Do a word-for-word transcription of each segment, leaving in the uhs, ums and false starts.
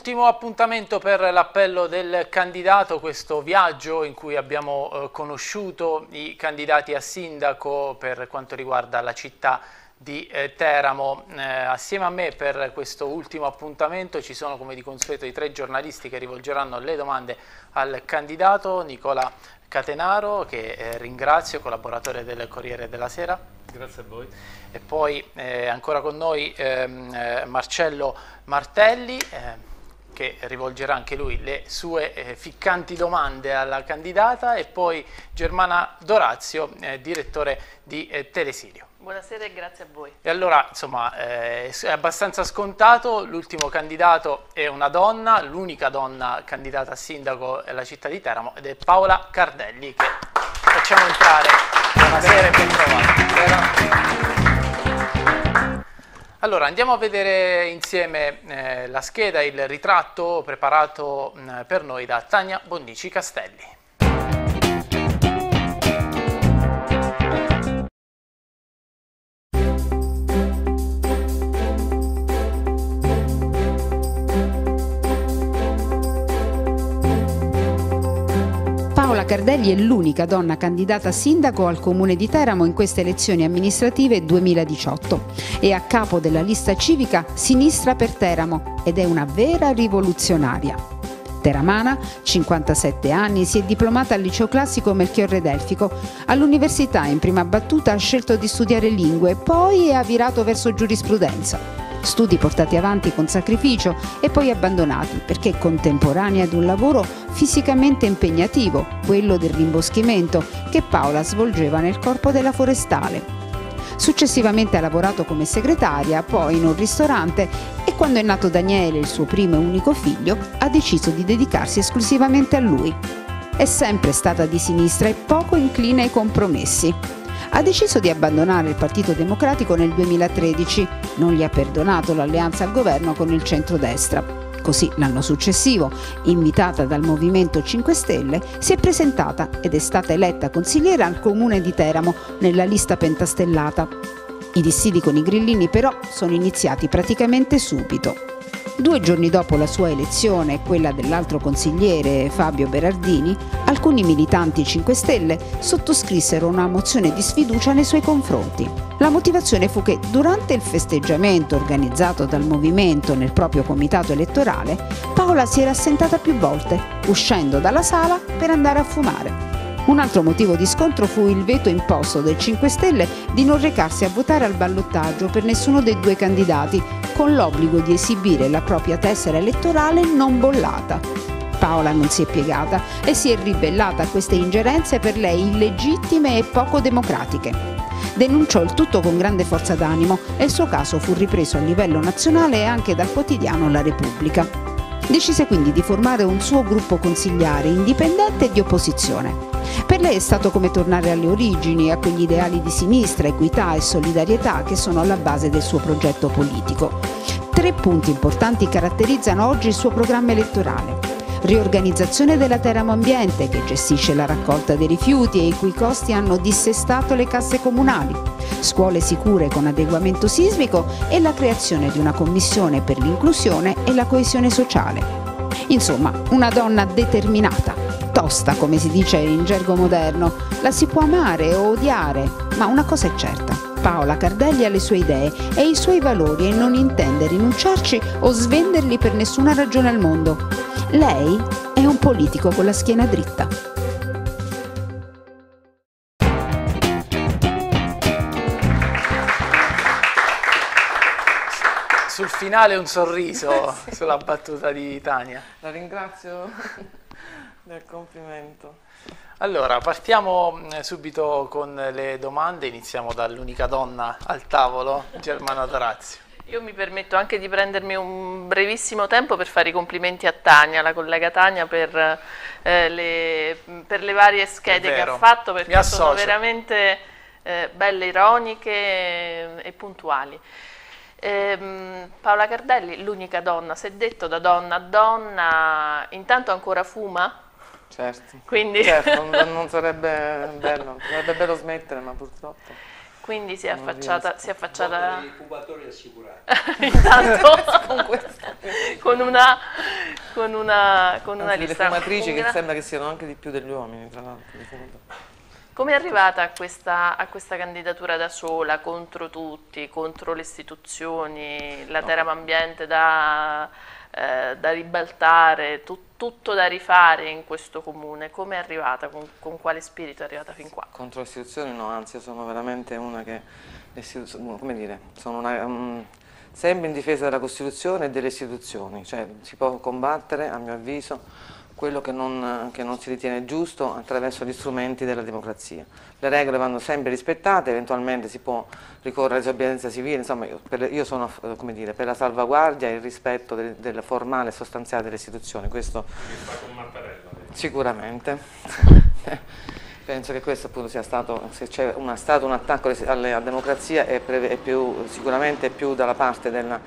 Ultimo appuntamento per l'appello del candidato, questo viaggio in cui abbiamo eh, conosciuto i candidati a sindaco per quanto riguarda la città di eh, Teramo. Eh, assieme a me per questo ultimo appuntamento ci sono, come di consueto, i tre giornalisti che rivolgeranno le domande al candidato. Nicola Catenaro, che eh, ringrazio, collaboratore del Corriere della Sera. Grazie a voi. E poi eh, ancora con noi ehm, eh, Marcello Martelli, eh, che rivolgerà anche lui le sue eh, ficcanti domande alla candidata, e poi Germana Dorazio, eh, direttore di eh, Telesirio. Buonasera e grazie a voi. E allora, insomma, eh, è abbastanza scontato, l'ultimo candidato è una donna, l'unica donna candidata a sindaco della città di Teramo, ed è Paola Cardelli, che facciamo entrare. Buonasera e ben trovata. Allora, andiamo a vedere insieme eh, la scheda, il ritratto preparato mh, per noi da Tania Bonnici Castelli. Paola Cardelli è l'unica donna candidata a sindaco al comune di Teramo in queste elezioni amministrative duemiladiciotto. È a capo della lista civica Sinistra per Teramo ed è una vera rivoluzionaria. Teramana, cinquantasette anni, si è diplomata al liceo classico Melchiorre Delfico. All'università in prima battuta ha scelto di studiare lingue, poi ha virato verso giurisprudenza. Studi portati avanti con sacrificio e poi abbandonati perché contemporanei ad un lavoro fisicamente impegnativo, quello del rimboschimento, che Paola svolgeva nel corpo della forestale. Successivamente ha lavorato come segretaria, poi in un ristorante, e quando è nato Daniele, il suo primo e unico figlio, ha deciso di dedicarsi esclusivamente a lui. È sempre stata di sinistra e poco incline ai compromessi. Ha deciso di abbandonare il Partito Democratico nel duemilatredici, non gli ha perdonato l'alleanza al governo con il centrodestra. Così l'anno successivo, invitata dal Movimento cinque Stelle, si è presentata ed è stata eletta consigliera al comune di Teramo nella lista pentastellata. I dissidi con i grillini però sono iniziati praticamente subito. Due giorni dopo la sua elezione e quella dell'altro consigliere Fabio Berardini, alcuni militanti cinque Stelle sottoscrissero una mozione di sfiducia nei suoi confronti. La motivazione fu che durante il festeggiamento organizzato dal movimento nel proprio comitato elettorale, Paola si era assentata più volte, uscendo dalla sala per andare a fumare. Un altro motivo di scontro fu il veto imposto del cinque Stelle di non recarsi a votare al ballottaggio per nessuno dei due candidati, con l'obbligo di esibire la propria tessera elettorale non bollata. Paola non si è piegata e si è ribellata a queste ingerenze per lei illegittime e poco democratiche. Denunciò il tutto con grande forza d'animo e il suo caso fu ripreso a livello nazionale e anche dal quotidiano La Repubblica. Decise quindi di formare un suo gruppo consigliare indipendente e di opposizione. Per lei è stato come tornare alle origini, a quegli ideali di sinistra, equità e solidarietà che sono alla base del suo progetto politico. Tre punti importanti caratterizzano oggi il suo programma elettorale. Riorganizzazione della Teramo Ambiente, che gestisce la raccolta dei rifiuti e i cui costi hanno dissestato le casse comunali. Scuole sicure con adeguamento sismico e la creazione di una commissione per l'inclusione e la coesione sociale. Insomma, una donna determinata, tosta come si dice in gergo moderno. La si può amare o odiare, ma una cosa è certa: Paola Cardelli ha le sue idee e i suoi valori e non intende rinunciarci o svenderli per nessuna ragione al mondo. Lei è un politico con la schiena dritta. Sul finale un sorriso sulla battuta di Tania. La ringrazio del complimento. Allora, partiamo subito con le domande, iniziamo dall'unica donna al tavolo, Germana Dorazio. Io mi permetto anche di prendermi un brevissimo tempo per fare i complimenti a Tania, la collega Tania, per, eh, le, per le varie schede che ha fatto, perché sono veramente eh, belle, ironiche e, e puntuali. Eh, Paola Cardelli, l'unica donna, si è detto da donna a donna, intanto ancora fuma? Certo, Quindi... certo non, non sarebbe bello, sarebbe bello smettere, ma purtroppo... Quindi si è affacciata... Si è affacciata... I fumatori assicurati. Intanto con, con una, con una, con una Anzi, lista... Le fumatrici un... che sembra che siano anche di più degli uomini, tra l'altro. Come è arrivata a questa, a questa candidatura da sola, contro tutti, contro le istituzioni, la no. Teramo Ambiente da, eh, da ribaltare, tu, tutto da rifare in questo comune? Come è arrivata, con, con quale spirito è arrivata fin qua? Contro le istituzioni no, anzi io sono veramente una che, come dire, sono una, um, sempre in difesa della Costituzione e delle istituzioni, cioè si può combattere, a mio avviso, quello che non, che non si ritiene giusto attraverso gli strumenti della democrazia. Le regole vanno sempre rispettate, eventualmente si può ricorrere alla disobbedienza civile, insomma io, per, io sono come dire, per la salvaguardia e il rispetto del, del formale e sostanziale delle istituzioni. Questo sicuramente. Penso che questo appunto sia stato, se c'è una, stato un attacco alle, alla democrazia è, è più, sicuramente più dalla parte della,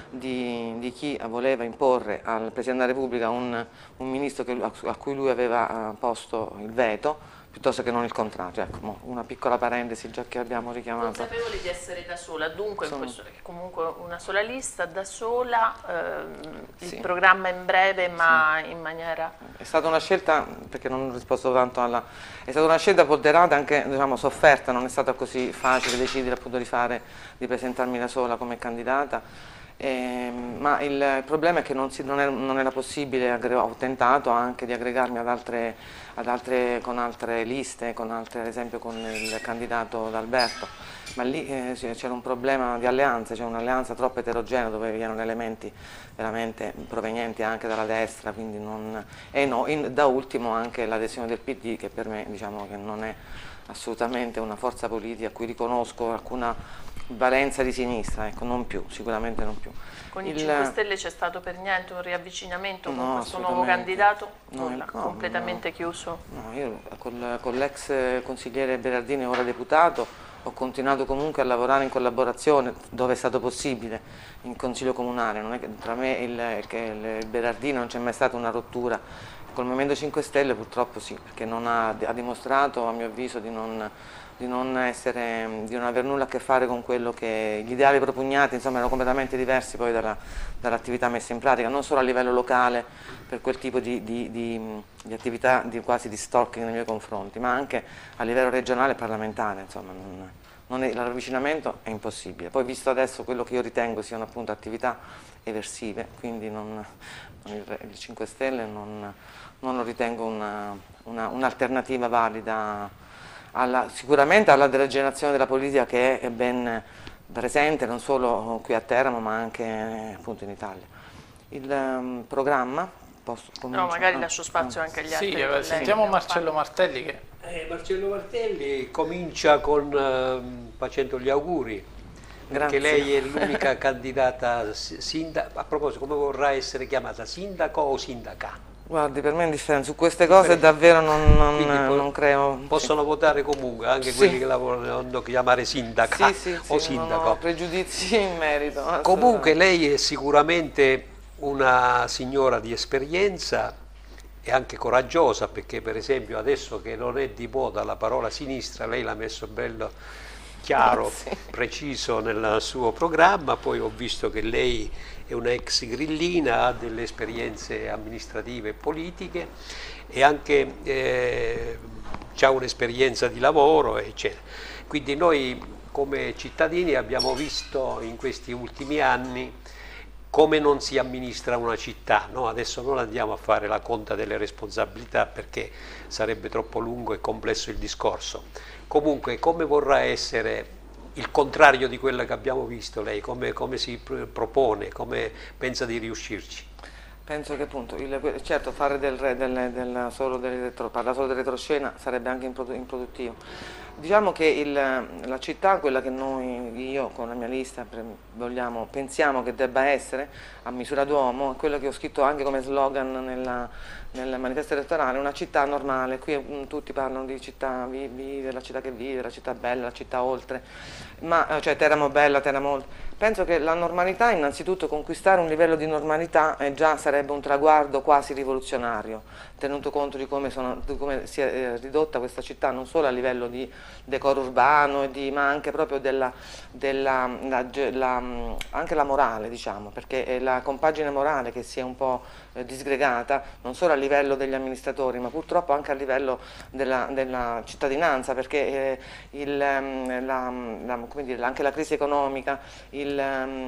di, di chi voleva imporre al Presidente della Repubblica un, un ministro che, a cui lui aveva posto il veto, piuttosto che non il contrario. Ecco, una piccola parentesi già che abbiamo richiamato. Consapevoli di essere da sola, dunque Sono... in questo, comunque una sola lista, da sola, ehm, sì. Il programma in breve ma sì. In maniera... È stata una scelta, perché non ho risposto tanto alla... È stata una scelta ponderata, anche diciamo, sofferta, non è stata così facile decidere appunto di fare, di presentarmi da sola come candidata. Eh, ma il, il problema è che non, si, non, è, non era possibile, ho tentato anche di aggregarmi ad altre, ad altre, con altre liste, con altre, ad esempio con il candidato D'Alberto, ma lì eh, c'era un problema di alleanza, c'è un'alleanza troppo eterogenea dove vi erano elementi veramente provenienti anche dalla destra, quindi non, e no, in, da ultimo anche l'adesione del P D, che per me diciamo che non è assolutamente una forza politica a cui riconosco alcuna valenza di sinistra, ecco, non più, sicuramente non più. Con il cinque Stelle c'è stato per niente un riavvicinamento no, con questo nuovo candidato? No, no, completamente no. chiuso? No, io con, con l'ex consigliere Berardini, ora deputato, ho continuato comunque a lavorare in collaborazione dove è stato possibile, in consiglio comunale. Non è che tra me e il, che il Berardini non c'è mai stata una rottura. Col Movimento cinque Stelle purtroppo sì, perché non ha, ha dimostrato, a mio avviso, di non... Di non, essere, di non aver nulla a che fare con quello che gli ideali propugnati, insomma, erano completamente diversi poi dall'attività messa in pratica, non solo a livello locale per quel tipo di, di, di, di attività di, quasi di stalking nei miei confronti, ma anche a livello regionale e parlamentare, insomma, non, non è, l'avvicinamento è impossibile. Poi visto adesso quello che io ritengo siano appunto attività eversive, quindi non, non il, il cinque Stelle non, non lo ritengo un'alternativa una, un valida. Alla, sicuramente alla degenerazione della politica che è ben presente non solo qui a Teramo ma anche appunto in Italia. Il um, programma, posso cominciare? No, magari lascio spazio anche agli altri. Sì, eh, sentiamo Marcello Martelli. Che... Eh, Marcello Martelli comincia con, uh, facendo gli auguri, perché lei è l'unica candidata sindaco. A proposito, come vorrà essere chiamata, sindaco o sindaca? Guardi, per me è indifferente, su queste cose davvero non, non, non creo... Possono sì. votare comunque, anche sì. quelli che la vogliono chiamare sindaca sì, sì, o sì, sindaco. Non ho pregiudizi in merito. Comunque lei è sicuramente una signora di esperienza e anche coraggiosa, perché per esempio adesso che non è di moda la parola sinistra, lei l'ha messo bello chiaro, sì. preciso nel suo programma, poi ho visto che lei è una ex grillina, ha delle esperienze amministrative e politiche e anche eh, ha un'esperienza di lavoro, eccetera. Quindi noi come cittadini abbiamo visto in questi ultimi anni come non si amministra una città, no? Adesso non andiamo a fare la conta delle responsabilità perché sarebbe troppo lungo e complesso il discorso. Comunque, come vorrà essere il contrario di quello che abbiamo visto lei? Come, come si propone, come pensa di riuscirci? Penso che appunto, il, certo fare del, del, del solo del retro, parlare solo del retroscena sarebbe anche improduttivo. Diciamo che il, la città, quella che noi, io con la mia lista vogliamo, pensiamo che debba essere a misura d'uomo, è quello che ho scritto anche come slogan nella, nel manifesto elettorale, una città normale. Qui mh, tutti parlano di città vive, la città che vive, la città bella, la città oltre, ma, cioè Teramo bella, Teramo oltre. Penso che la normalità, innanzitutto conquistare un livello di normalità eh, già sarebbe un traguardo quasi rivoluzionario, tenuto conto di come, sono, di come si è eh, ridotta questa città non solo a livello di decoro urbano, e di, ma anche proprio della, della la, la, anche la morale, diciamo, perché è la compagine morale che si è un po' eh, disgregata, non solo a livello degli amministratori, ma purtroppo anche a livello della, della cittadinanza, perché eh, il, la, la, come dire, anche la crisi economica, il Il,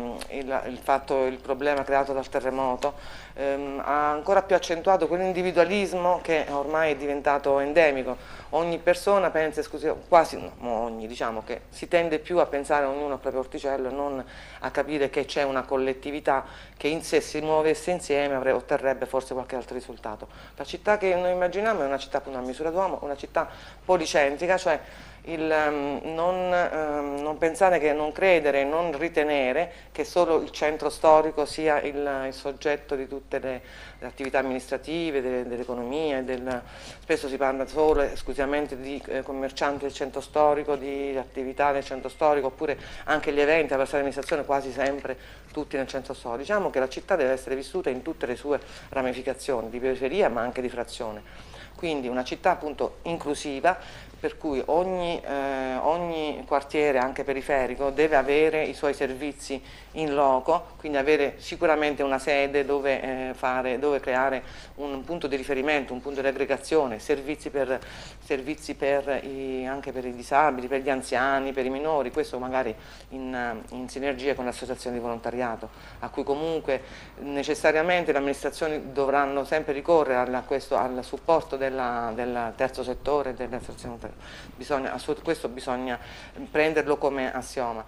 il, il, fatto, il problema creato dal terremoto ehm, ha ancora più accentuato quell'individualismo che ormai è diventato endemico. Ogni persona pensa, scusi, quasi no, ogni, diciamo che si tende più a pensare ognuno al proprio orticello e non a capire che c'è una collettività che in sé si muovesse insieme avrebbe, otterrebbe forse qualche altro risultato. La città che noi immaginiamo è una città appunto a misura d'uomo, una città policentrica, cioè il um, non, um, non pensare, che non credere, non ritenere che solo il centro storico sia il, il soggetto di tutte le, le attività amministrative, dell'economia, del, spesso si parla solo e esclusivamente di eh, commercianti del centro storico, di attività del centro storico, oppure anche gli eventi, la passata amministrazione quasi sempre tutti nel centro storico. Diciamo che la città deve essere vissuta in tutte le sue ramificazioni, di periferia ma anche di frazione. Quindi una città appunto inclusiva, per cui ogni, eh, ogni quartiere, anche periferico, deve avere i suoi servizi in loco, quindi avere sicuramente una sede dove, eh, fare, dove creare un punto di riferimento, un punto di aggregazione, servizi, per, servizi per i, anche per i disabili, per gli anziani, per i minori, questo magari in, in sinergia con le associazioni di volontariato, a cui comunque necessariamente le amministrazioni dovranno sempre ricorrere a questo, al supporto della, del terzo settore e delle associazioni. Bisogna, questo bisogna prenderlo come assioma.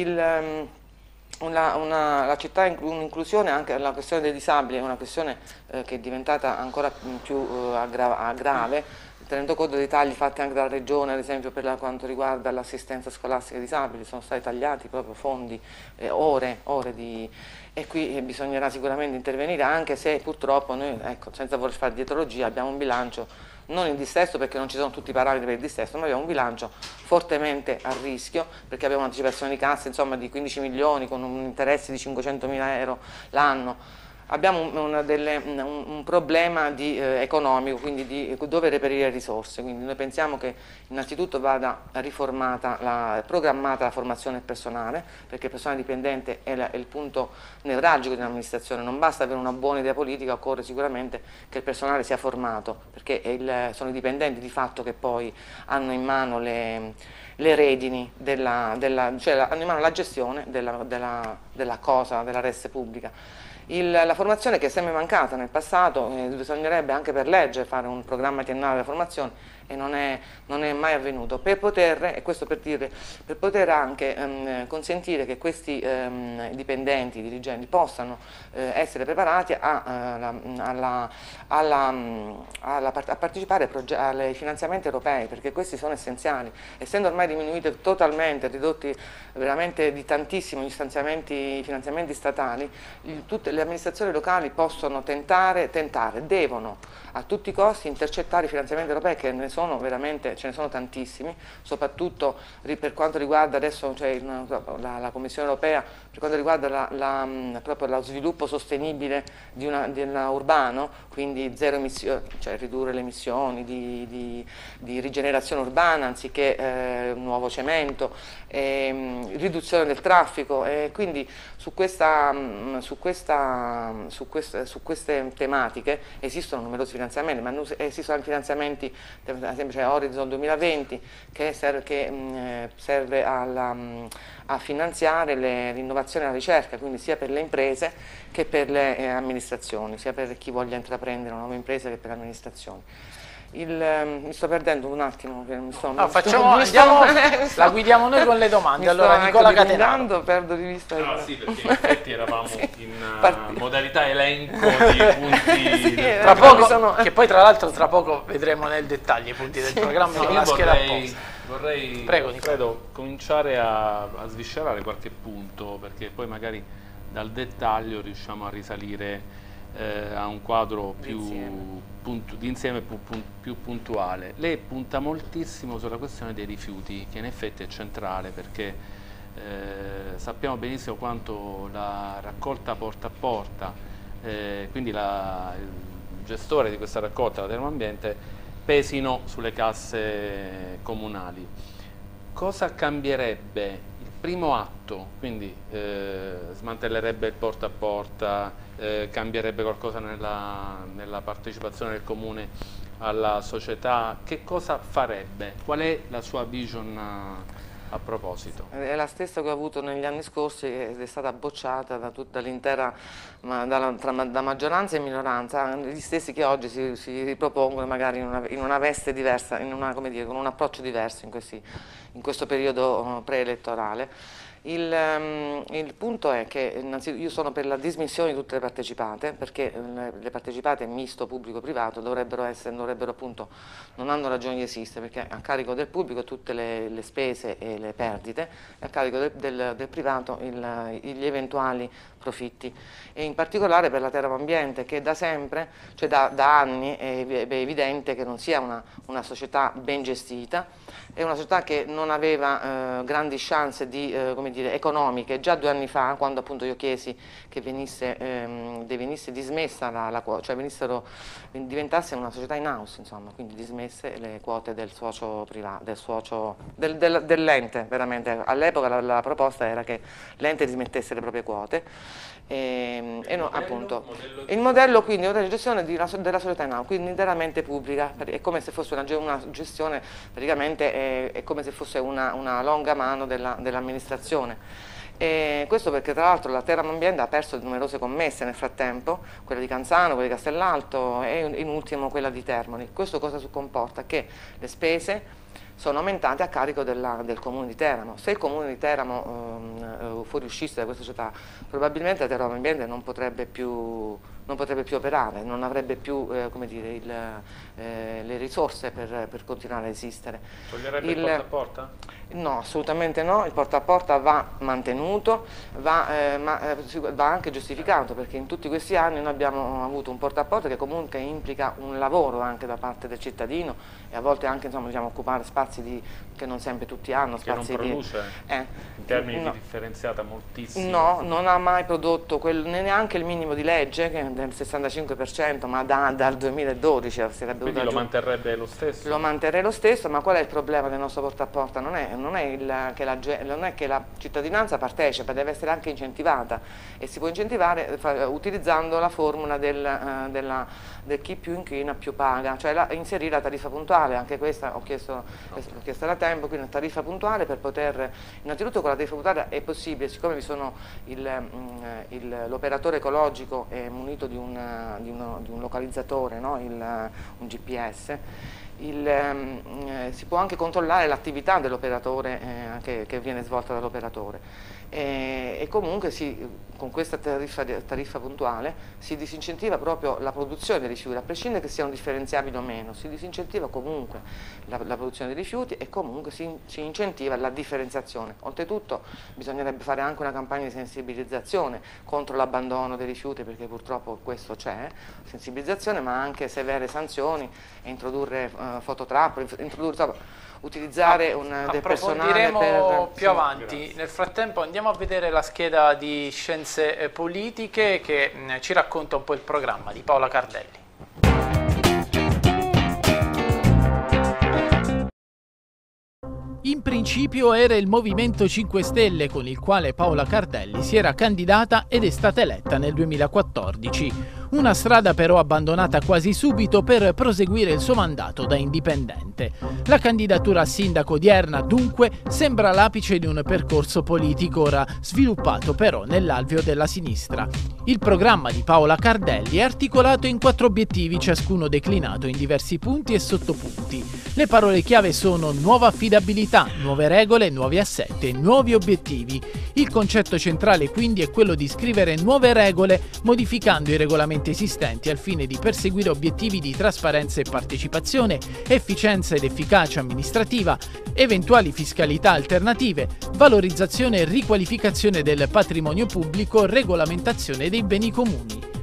Il, una, una, la città è un'inclusione, anche la questione dei disabili è una questione eh, che è diventata ancora più eh, aggra grave, tenendo conto dei tagli fatti anche dalla Regione, ad esempio per la, quanto riguarda l'assistenza scolastica ai disabili, sono stati tagliati proprio fondi, eh, ore, ore di... E qui bisognerà sicuramente intervenire, anche se purtroppo noi, ecco, senza voler fare dietrologia, abbiamo un bilancio non in dissesto, perché non ci sono tutti i parametri per il dissesto, ma abbiamo un bilancio fortemente a rischio, perché abbiamo un'anticipazione di cassa insomma, di quindici milioni con un interesse di cinquecentomila euro l'anno. Abbiamo un, una delle, un, un problema di, eh, economico, quindi di dove reperire risorse, quindi noi pensiamo che innanzitutto vada riformata, la, programmata la formazione del personale, perché il personale dipendente è, la, è il punto nevralgico di un'amministrazione, non basta avere una buona idea politica, occorre sicuramente che il personale sia formato, perché è il, sono i dipendenti di fatto che poi hanno in mano le, le redini, della, della, cioè hanno in mano la gestione della, della, della cosa, della res pubblica. Il, la formazione che è sempre mancata nel passato, eh, bisognerebbe anche per legge fare un programma triennale della formazione e non è, non è mai avvenuto, per poter, e questo per dire, per poter anche ehm, consentire che questi ehm, dipendenti, dirigenti possano eh, essere preparati a, alla, alla, alla, alla, a partecipare ai finanziamenti europei, perché questi sono essenziali, essendo ormai diminuiti totalmente, ridotti veramente di tantissimo gli stanziamenti, i finanziamenti statali, il, tutte le amministrazioni locali possono tentare, tentare, devono a tutti i costi intercettare i finanziamenti europei, che ne sono veramente, ce ne sono tantissimi, soprattutto per quanto riguarda adesso cioè, la, la Commissione europea, per quanto riguarda la, la, proprio lo sviluppo sostenibile di una, di una urbano, quindi zero emissioni, cioè ridurre le emissioni di, di, di rigenerazione urbana anziché eh, nuovo cemento, e, riduzione del traffico, e quindi su, questa, su, questa, su, queste, su queste tematiche esistono numerosi finanziamenti, ma esistono anche finanziamenti, ad esempio c'è Horizon duemilaventi che serve, che, mh, serve alla, mh, a finanziare l'innovazione e la ricerca, quindi sia per le imprese che per le eh, amministrazioni, sia per chi voglia intraprendere una nuova impresa che per le amministrazioni. Il, mi sto perdendo un attimo, mi sto, no, mi facciamo, sto, andiamo, mi sto, la guidiamo noi con le domande. Mi allora Nicola Catenaro, perdo di vista. No, il... sì, perché in effetti eravamo sì. in uh, modalità elenco di punti sì, del tra poco, sono... che poi tra l'altro tra poco vedremo nel dettaglio i punti del programma no, con la scheda vorrei, apposta. Vorrei Prego, credo, cominciare a, a sviscerare qualche punto, perché poi magari dal dettaglio riusciamo a risalire eh, a un quadro più puntu di insieme più, più puntuale. Lei punta moltissimo sulla questione dei rifiuti, che in effetti è centrale, perché eh, sappiamo benissimo quanto la raccolta porta a porta, eh, quindi la, il gestore di questa raccolta, la Termambiente, pesino sulle casse comunali. Cosa cambierebbe il primo atto? Quindi eh, smantellerebbe il porta a porta, eh, cambierebbe qualcosa nella, nella partecipazione del comune alla società? Che cosa farebbe? Qual è la sua vision a, a proposito? È la stessa che ho avuto negli anni scorsi, ed è stata bocciata da dall'intera da, da maggioranza e minoranza, gli stessi che oggi si, si ripropongono magari in una, in una veste diversa, in una, come dire, con un approccio diverso in, questi, in questo periodo preelettorale. Il, um, il punto è che io sono per la dismissione di tutte le partecipate, perché le, le partecipate misto pubblico-privato dovrebbero essere, dovrebbero appunto, non hanno ragione di esistere, perché a carico del pubblico tutte le, le spese e le perdite, e a carico del, del, del privato il, gli eventuali profitti, e in particolare per la Termambiente, che da sempre, cioè da, da anni è, è evidente che non sia una, una società ben gestita, è una società che non aveva eh, grandi chance di, eh, come dire, economiche. Già due anni fa, quando appunto io chiesi che venisse, ehm, venisse dismessa la, la quota, cioè venissero, diventasse una società in house, insomma, quindi dismesse le quote del socio privato, del socio, del, del, dell'ente, veramente. All'epoca la, la proposta era che l'ente dismettesse le proprie quote. E, e no, modello, appunto modello il modello quindi è una gestione di una, della società in house, quindi interamente pubblica, è come se fosse una, una gestione, praticamente è, è come se fosse una, una longa mano dell'amministrazione. E questo perché tra l'altro la Termambiente ha perso numerose commesse nel frattempo, quella di Canzano, quella di Castellalto e in ultimo quella di Termoli. Questo cosa comporta? Che le spese sono aumentate a carico della, del comune di Teramo. Se il comune di Teramo um, fuoriuscisse da questa società, probabilmente la Termambiente non potrebbe più, non potrebbe più operare, non avrebbe più eh, come dire, il, eh, le risorse per, per continuare a esistere. Toglierebbe il, il porta a porta? No, assolutamente no, il porta a porta va mantenuto, va, eh, ma, eh, va anche giustificato, perché in tutti questi anni noi abbiamo avuto un porta a porta che comunque implica un lavoro anche da parte del cittadino, e a volte anche, insomma, diciamo, occupare spazi di, che non sempre tutti hanno. Spazi che non produce di, eh, in termini no, di differenziata moltissimo. No, non ha mai prodotto quel, neanche il minimo di legge, che è del sessantacinque per cento, ma da, dal duemiladodici sarebbe. Quindi lo manterrebbe lo stesso? Lo manterrei lo stesso, ma qual è il problema del nostro porta a porta? Non è, non è, il, che, la, non è che la cittadinanza partecipa, deve essere anche incentivata, e si può incentivare fa, utilizzando la formula del, uh, della, del chi più inquina più paga, cioè la, inserire la tariffa puntuale. Anche questa ho chiesto, okay. ho chiesto da tempo, quindi una tariffa puntuale per poter, innanzitutto con la tariffa puntuale è possibile, siccome vi sono l'operatore ecologico è munito di, una, di, uno, di un localizzatore, no? il, un G P S, il, eh, si può anche controllare l'attività dell'operatore eh, che, che viene svolta dall'operatore. E, e comunque si, con questa tariffa, tariffa puntuale si disincentiva proprio la produzione dei rifiuti, a prescindere che siano differenziabili o meno, si disincentiva comunque la, la produzione dei rifiuti, e comunque si, si incentiva la differenziazione. Oltretutto bisognerebbe fare anche una campagna di sensibilizzazione contro l'abbandono dei rifiuti, perché purtroppo questo c'è, sensibilizzazione, ma anche severe sanzioni, e introdurre uh, fototrappole, introdurre, insomma, utilizzare un del personale per, più sì, avanti. Grazie. Nel frattempo andiamo a vedere la scheda di scienze politiche che mh, ci racconta un po' il programma di Paola Cardelli. In principio era il Movimento cinque Stelle con il quale Paola Cardelli si era candidata ed è stata eletta nel duemilaquattordici. Una strada però abbandonata quasi subito per proseguire il suo mandato da indipendente. La candidatura a sindaco odierna dunque sembra l'apice di un percorso politico ora sviluppato però nell'alveo della sinistra. Il programma di Paola Cardelli è articolato in quattro obiettivi, ciascuno declinato in diversi punti e sottopunti. Le parole chiave sono nuova affidabilità, nuove regole, nuovi assetti e nuovi obiettivi. Il concetto centrale quindi è quello di scrivere nuove regole modificando i regolamenti esistenti al fine di perseguire obiettivi di trasparenza e partecipazione, efficienza ed efficacia amministrativa, eventuali fiscalità alternative, valorizzazione e riqualificazione del patrimonio pubblico, regolamentazione dei beni comuni.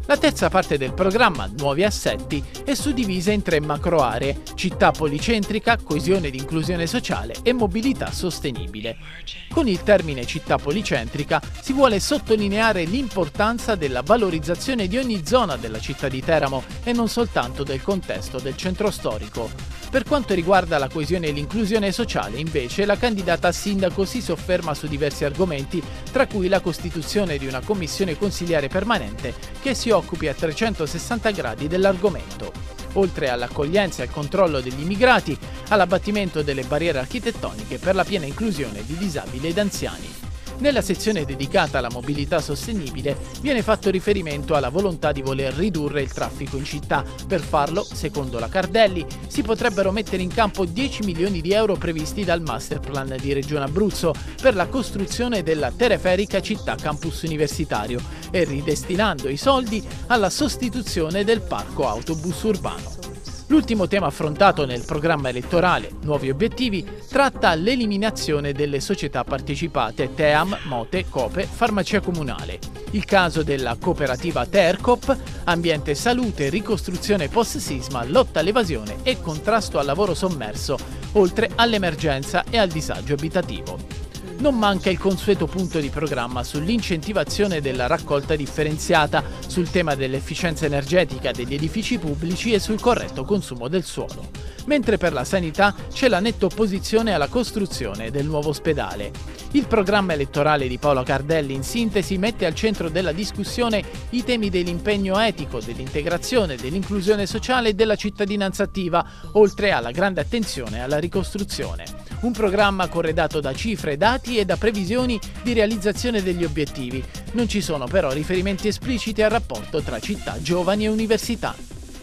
La terza parte del programma, Nuovi Assetti, è suddivisa in tre macro aree: città policentrica, coesione ed inclusione sociale e mobilità sostenibile. Con il termine città policentrica si vuole sottolineare l'importanza della valorizzazione di ogni zona della città di Teramo e non soltanto del contesto del centro storico. Per quanto riguarda la coesione e l'inclusione sociale, invece, la candidata a sindaco si sofferma su diversi argomenti, tra cui la costituzione di una commissione consiliare permanente che si occupi a trecentosessanta gradi dell'argomento. Oltre all'accoglienza e al controllo degli immigrati, all'abbattimento delle barriere architettoniche per la piena inclusione di disabili ed anziani. Nella sezione dedicata alla mobilità sostenibile viene fatto riferimento alla volontà di voler ridurre il traffico in città. Per farlo, secondo la Cardelli, si potrebbero mettere in campo dieci milioni di euro previsti dal Masterplan di Regione Abruzzo per la costruzione della teleferica città campus universitario e ridestinando i soldi alla sostituzione del parco autobus urbano. L'ultimo tema affrontato nel programma elettorale, Nuovi Obiettivi, tratta l'eliminazione delle società partecipate Team, Mote, Cope, Farmacia Comunale. Il caso della cooperativa Tercop, ambiente e salute, ricostruzione post-sisma, lotta all'evasione e contrasto al lavoro sommerso, oltre all'emergenza e al disagio abitativo. Non manca il consueto punto di programma sull'incentivazione della raccolta differenziata, sul tema dell'efficienza energetica degli edifici pubblici e sul corretto consumo del suolo. Mentre per la sanità c'è la netta opposizione alla costruzione del nuovo ospedale. Il programma elettorale di Paola Cardelli, in sintesi, mette al centro della discussione i temi dell'impegno etico, dell'integrazione, dell'inclusione sociale e della cittadinanza attiva, oltre alla grande attenzione alla ricostruzione. Un programma corredato da cifre, dati e da previsioni di realizzazione degli obiettivi. Non ci sono però riferimenti espliciti al rapporto tra città, giovani e università.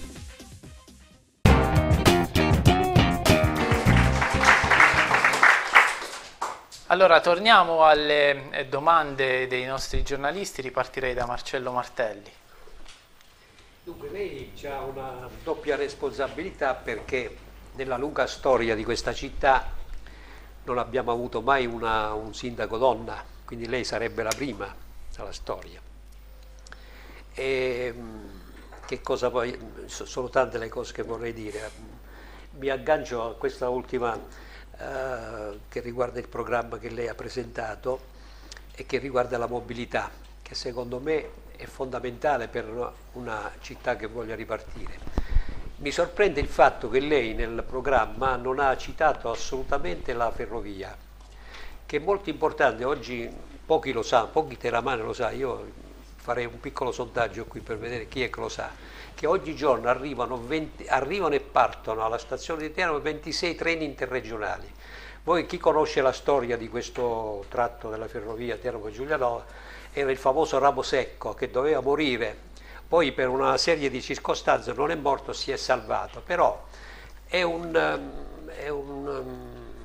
Allora, torniamo alle domande dei nostri giornalisti, ripartirei da Marcello Martelli. Dunque, lei ha una doppia responsabilità perché nella lunga storia di questa città non abbiamo avuto mai una, un sindaco donna, quindi lei sarebbe la prima della storia. E, che cosa poi, sono tante le cose che vorrei dire. Mi aggancio a questa ultima eh, che riguarda il programma che lei ha presentato e che riguarda la mobilità, che secondo me è fondamentale per una città che voglia ripartire. Mi sorprende il fatto che lei nel programma non ha citato assolutamente la ferrovia, che è molto importante. Oggi pochi lo sanno, pochi teramani lo sanno, io farei un piccolo sondaggio qui per vedere chi è che lo sa, che oggigiorno arrivano, venti, arrivano e partono alla stazione di Teramo ventisei treni interregionali. Voi chi conosce la storia di questo tratto della ferrovia Teramo-Giulianova, era il famoso ramo secco che doveva morire. Poi per una serie di circostanze non è morto, si è salvato, però è, un, è, un,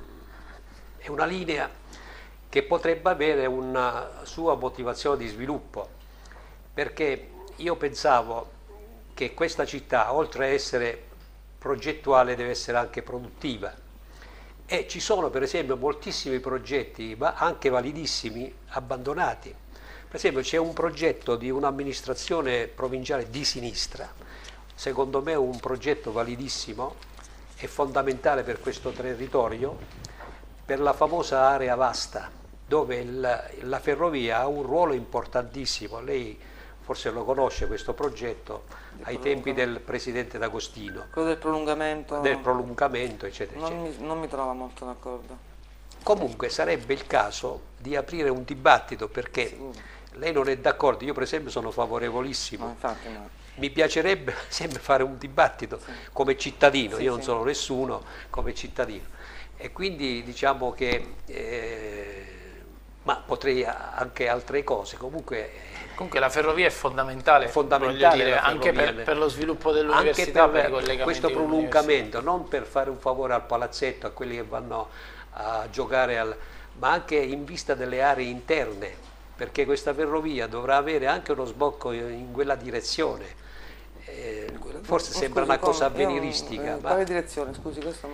è una linea che potrebbe avere una sua motivazione di sviluppo, perché io pensavo che questa città, oltre a essere progettuale, deve essere anche produttiva. E ci sono per esempio moltissimi progetti, ma anche validissimi, abbandonati. Per esempio c'è un progetto di un'amministrazione provinciale di sinistra, secondo me un progetto validissimo e fondamentale per questo territorio, per la famosa area vasta, dove il, la ferrovia ha un ruolo importantissimo. Lei forse lo conosce questo progetto, ai tempi del presidente D'Agostino. Quello del prolungamento. Del prolungamento, eccetera, non eccetera. Mi, non mi trova molto d'accordo. Comunque sarebbe il caso di aprire un dibattito, perché sì, lei non è d'accordo, io per esempio sono favorevolissimo. No, infatti no. Mi piacerebbe sempre fare un dibattito, sì, come cittadino, sì, io non sì. sono nessuno, come cittadino. E quindi diciamo che, eh, ma potrei anche altre cose, comunque... Comunque la ferrovia è fondamentale, è fondamentale dire, anche per, per lo sviluppo dell'università, anche per, per i collegamenti questo prolungamento, non per fare un favore al palazzetto, a quelli che vanno a giocare, al, ma anche in vista delle aree interne, perché questa ferrovia dovrà avere anche uno sbocco in quella direzione. Eh, forse sembra una cosa avveniristica. In quale direzione? Scusi, questo non, non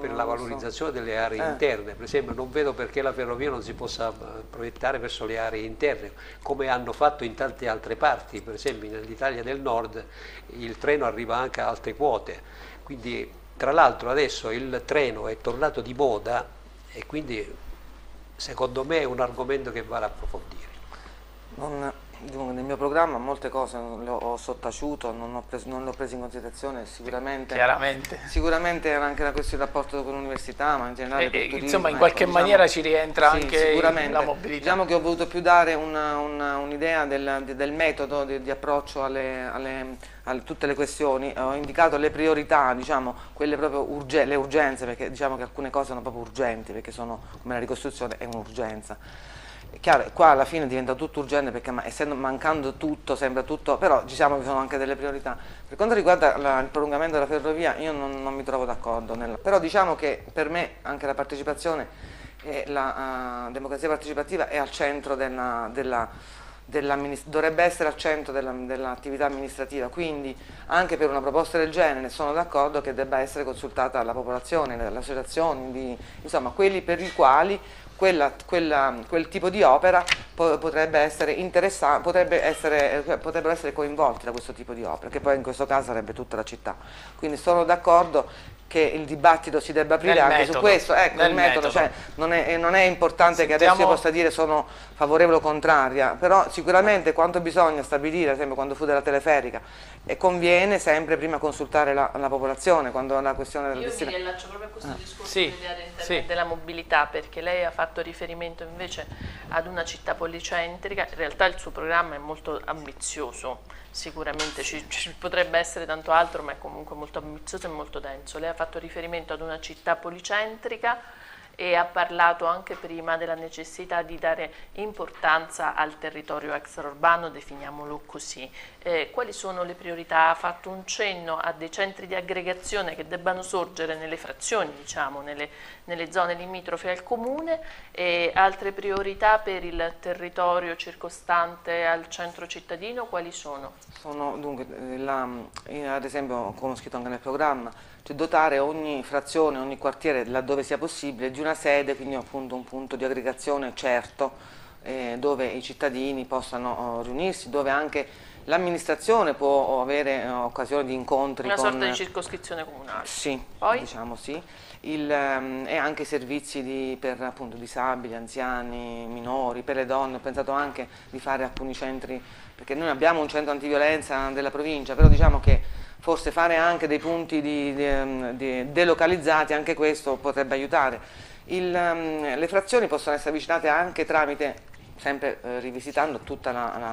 per la valorizzazione so. delle aree eh. interne. Per esempio non vedo perché la ferrovia non si possa proiettare verso le aree interne, come hanno fatto in tante altre parti. Per esempio nell'Italia del Nord il treno arriva anche a alte quote, quindi tra l'altro adesso il treno è tornato di moda e quindi secondo me è un argomento che vale approfondire. Non... Nel mio programma molte cose le ho sottaciuto, non l'ho preso, preso in considerazione, sicuramente, Chiaramente. sicuramente era anche la questione del rapporto con l'università, ma in generale e, per turismo, insomma in ecco, qualche diciamo, maniera ci rientra sì, anche la mobilità. Diciamo che ho voluto più dare un'idea un del, del metodo di, di approccio alle, alle, a tutte le questioni. Ho indicato le priorità, diciamo, quelle proprio urge, le urgenze, perché diciamo che alcune cose sono proprio urgenti, perché sono, come la ricostruzione è un'urgenza. Chiaro, qua alla fine diventa tutto urgente perché essendo mancando tutto, sembra tutto, però diciamo che sono anche delle priorità. Per quanto riguarda la, il prolungamento della ferrovia io non, non mi trovo d'accordo, però diciamo che per me anche la partecipazione, e la uh, democrazia partecipativa è al centro della, della, della dovrebbe essere al centro dell'attività dell amministrativa, quindi anche per una proposta del genere sono d'accordo che debba essere consultata la popolazione, le associazioni, insomma quelli per i quali Quella, quella, quel tipo di opera po potrebbe essere interessante, potrebbe essere, potrebbero essere coinvolti da questo tipo di opera, che poi in questo caso sarebbe tutta la città. Quindi sono d'accordo che il dibattito si debba aprire nel anche metodo, su questo, ecco, il metodo, metodo. Cioè, non, è, non è importante Sentiamo... che adesso io possa dire sono favorevole o contraria, però sicuramente quanto bisogna stabilire, ad esempio quando fu della teleferica, e conviene sempre prima consultare la, la popolazione quando la questione della Io mi riallaccio proprio a questo ah. discorso sì, delle aree interne sì. della mobilità, perché lei ha fatto riferimento invece ad una città policentrica. In realtà il suo programma è molto ambizioso, sicuramente ci, ci potrebbe essere tanto altro, ma è comunque molto ambizioso e molto denso. Lei ha fatto riferimento ad una città policentrica e ha parlato anche prima della necessità di dare importanza al territorio extraurbano, definiamolo così. Eh, quali sono le priorità? Ha fatto un cenno a dei centri di aggregazione che debbano sorgere nelle frazioni, diciamo, nelle, nelle zone limitrofe al comune, e altre priorità per il territorio circostante al centro cittadino, quali sono? Sono dunque, la, ad esempio, come ho scritto anche nel programma, cioè dotare ogni frazione, ogni quartiere, laddove sia possibile, di una sede, quindi appunto un punto di aggregazione certo, eh, dove i cittadini possano oh, riunirsi, dove anche l'amministrazione può avere eh, occasione di incontri. Una con... sorta di circoscrizione comunale. Sì, Poi? diciamo sì. Il, um, e anche servizi di, per appunto disabili, anziani, minori, per le donne. Ho pensato anche di fare alcuni centri, perché noi abbiamo un centro antiviolenza della provincia, però diciamo che forse fare anche dei punti di, di, di delocalizzati, anche questo potrebbe aiutare. Il, um, le frazioni possono essere avvicinate anche tramite, sempre eh, rivisitando tutte